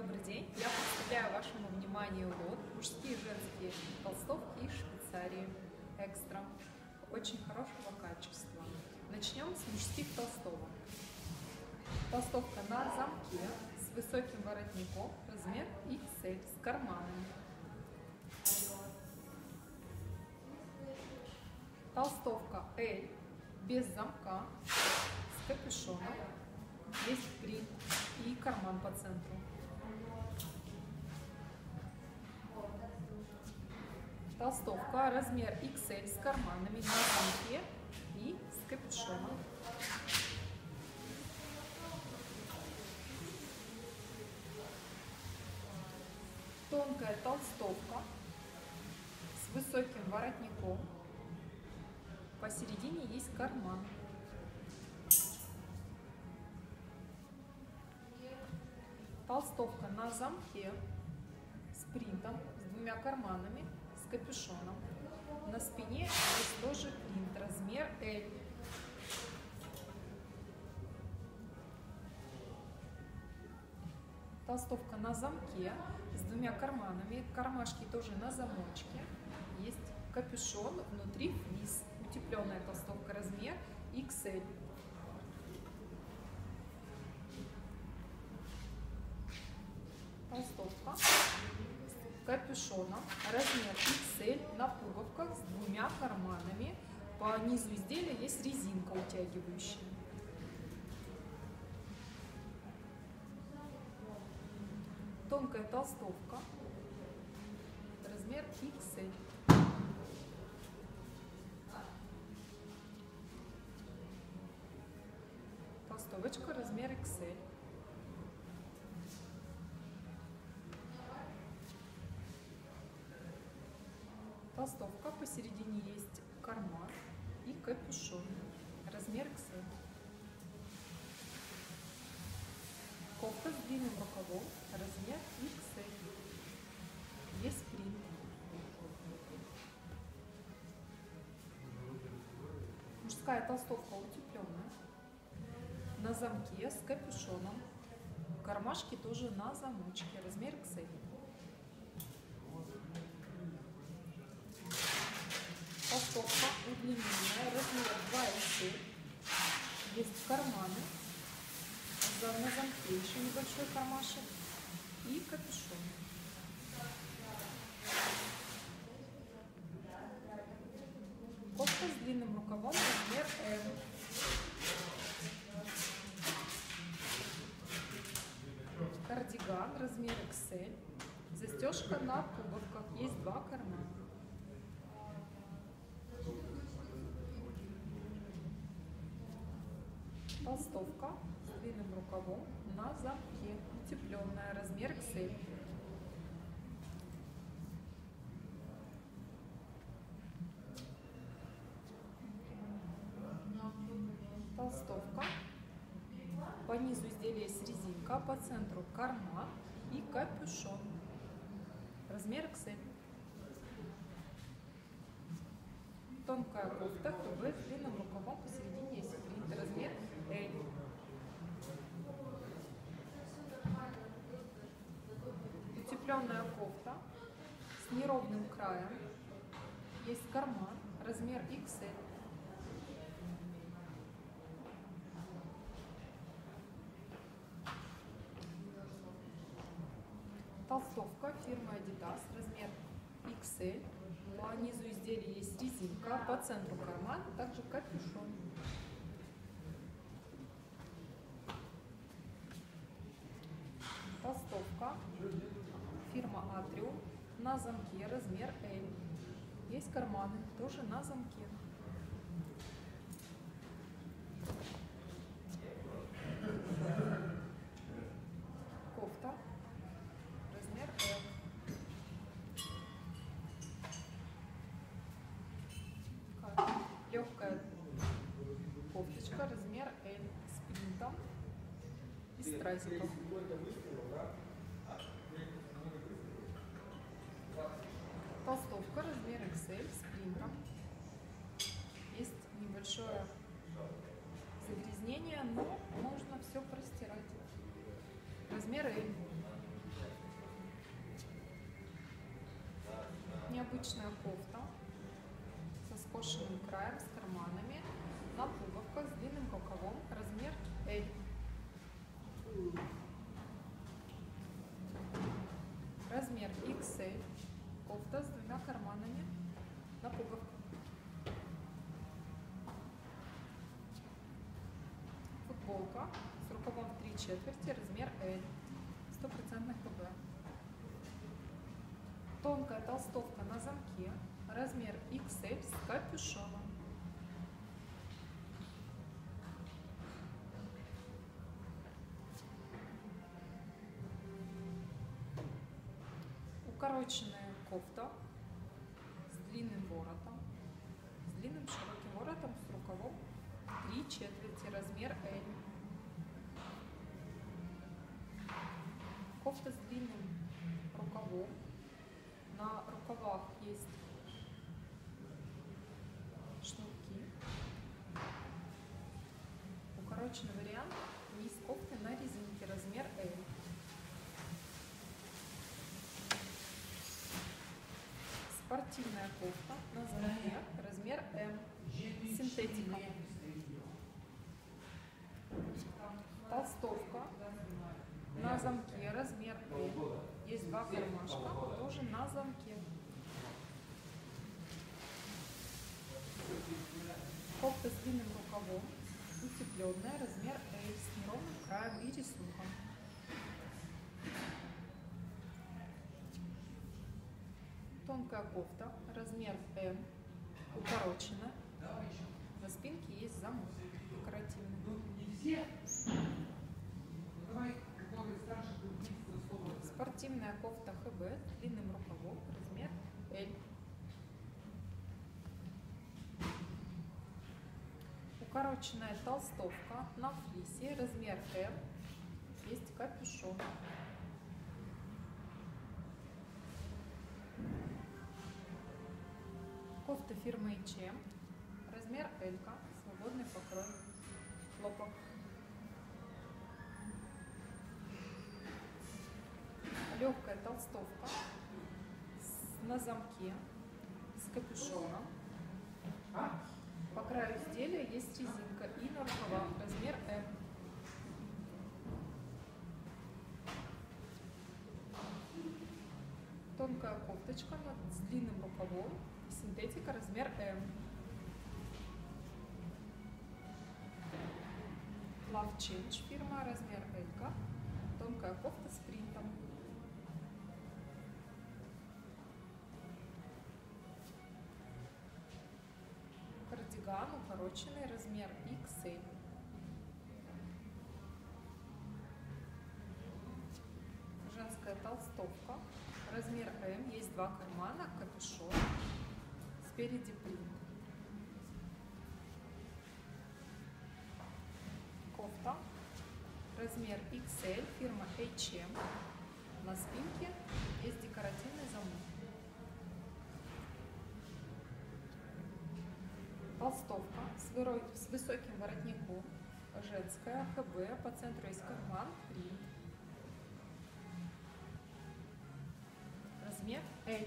Добрый день! Я представляю вашему вниманию лот мужские и женские толстовки из Швейцарии экстра, очень хорошего качества. Начнем с мужских толстовок. Толстовка на замке с высоким воротником, размер XL, с карманами. Толстовка L без замка, с капюшоном, есть принт и карман по центру. Толстовка размер XL с карманами на замке и с капюшоном. Тонкая толстовка с высоким воротником. Посередине есть карман. Толстовка на замке с принтом, с двумя карманами, с капюшоном. На спине есть тоже принт, размер L. Толстовка на замке с двумя карманами, кармашки тоже на замочке. Есть капюшон, внутри флис. Утепленная толстовка, размер XL. Толстовка с капюшоном, размер XL, на пуговках с двумя карманами. По низу изделия есть резинка утягивающая. Тонкая толстовка, размер XL. Толстовочка, размер XL. Толстовка, посередине есть карман и капюшон, размер XL. Кофта с длинным рукавом, размер XL. Есть принт. Мужская толстовка утепленная, на замке с капюшоном. Кармашки тоже на замочке, размер XL. Толстовка удлиненная, размер 2XL. Есть карманы. На замке еще небольшой кармашек и капюшон. Кофта с длинным рукавом, размер M. Кардиган, размер XL. Застежка на пуговках, есть два кармана. Толстовка с длинным рукавом на замке, утепленная, размер XL. Толстовка. По низу изделия есть резинка, по центру карман и капюшон. Размер XL. Тонкая кофта ТВ с длинным рукавом, посередине есть принт, размер L. Утепленная кофта с неровным краем, есть карман, размер XL. Толстовка фирмы Adidas, размер XL. По низу изделия есть резинка, по центру карман, также капюшон. Толстовка фирма Atrium на замке, размер L. Есть карманы, тоже на замке. Кофта, размер L. Легкая кофточка, размер L, с принтом и стразиком. Толстовка, размер XL, с принтом. Есть небольшое загрязнение, но можно все простирать. Размер L. укороченная кофта со скошенным краем, с карманами, на пуговках, с длинным рукавом, размер L. Размер XL, кофта с двумя карманами на пуговках. Футболка с рукавом в 3/4, размер L, 100% КБ. Тонкая толстовка на замке, размер XL с капюшоном. Укороченная кофта с длинным воротом, с длинным широким воротом, с рукавом 3/4, размер L. Кофта с длинным рукавом. На рукавах есть шнурки. Укороченный вариант, низ кофты на резинке, размер L. Спортивная кофта на замке, размер M, синтетика. Толстовка на замке, размер L. Есть два кармашка, тоже на замке. Кофта с длинным рукавом, утепленная, размер L, с неровным краем и рисунком. Тонкая кофта, размер M, укороченная. На спинке есть замок декоративный. Спортивная кофта ХБ с длинным рукавом, размер L. Укороченная толстовка на флисе, размер M, есть капюшон. Кофта фирмы H&M, размер L, свободный покрой, хлопок. Легкая толстовка на замке с капюшоном. По краю изделия есть резинка и на рукавах, размер M. Тонкая кофточка с длинным рукавом, синтетика, размер M. Love Change фирма, размер L. Тонкая кофта с принтом. Кардиган укороченный, размер XL. Женская толстовка, размер M, есть два кармана, капюшон, спереди принт. Кофта, размер XL, фирма H&M. На спинке есть декоративный замок. Толстовка с высоким воротником, женская, ХБ, по центру есть карман, принт. Размер L.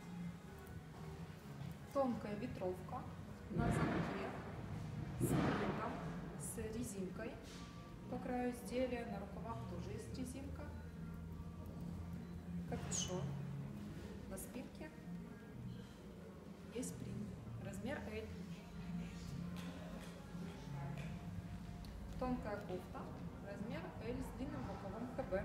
Тонкая ветровка на замке с принтом, с резинкой по краю изделия, на рукавах тоже есть резинка. Капюшон. На спинке есть принт. Размер L. Тонкая кофта, размер L с длинным рукавом ХБ.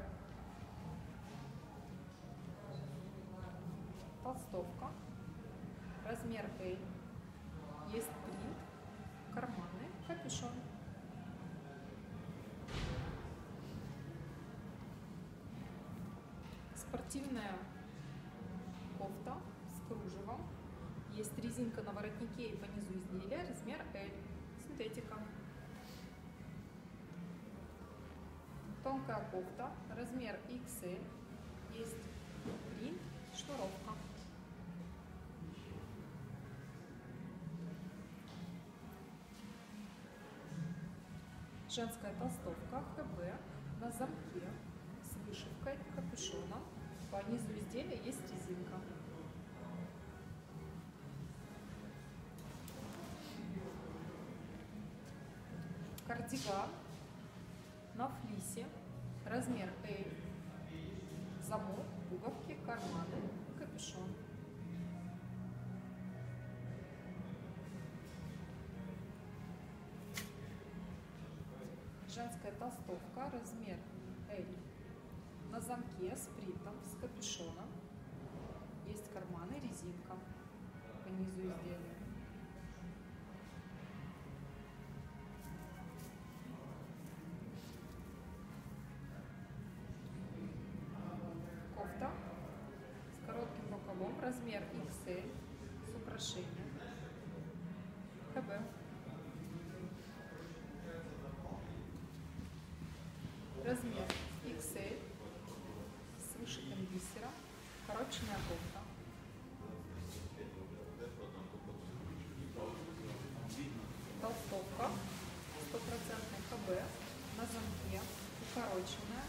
Толстовка, размер L, есть принт, карманы, капюшон. Спортивная кофта с кружевом, есть резинка на воротнике и по низу изделия, размер L, синтетика. Тонкая кофта, размер XL, есть принт, шнуровка. Женская толстовка ХБ на замке с вышивкой, капюшоном. По низу изделия есть резинка. Кардиган на флисе, размер L, замок, пуговки, карманы, капюшон. Женская толстовка, размер L, на замке с принтом, с капюшоном. Есть карманы, резинка по низу изделия. Кофта с коротким рукавом, размер XL, с украшением. ХБ. Размер XL с вышитым бисером, укороченная кофта. Толстовка 100% ХБ, на замке, укороченная.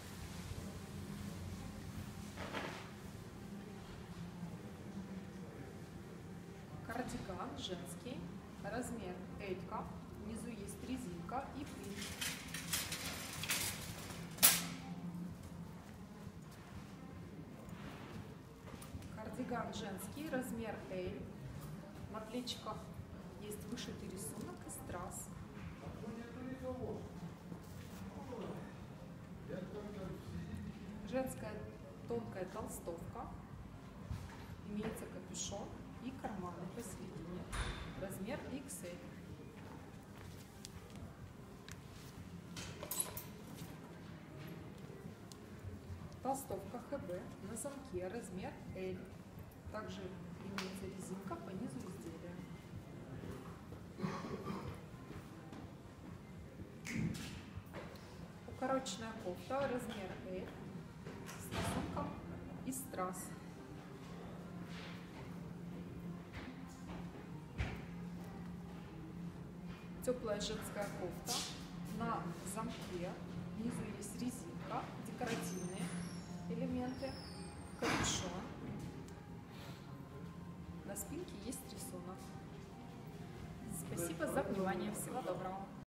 Кардиган женский, размер L, внизу есть резинка и принт. Кардиган женский, размер L, на плечиках есть вышитый рисунок из страз. Женская тонкая толстовка, имеется капюшон и карманы посередине, размер XL. Толстовка ХБ на замке, размер L. Также имеется резинка по низу изделия. Укороченная кофта, размер L, с рисунком из страз. Теплая женская кофта на замке, внизу есть резинка, декоративные элементы, капюшон. На спинке есть рисунок. Спасибо за внимание. Всего доброго.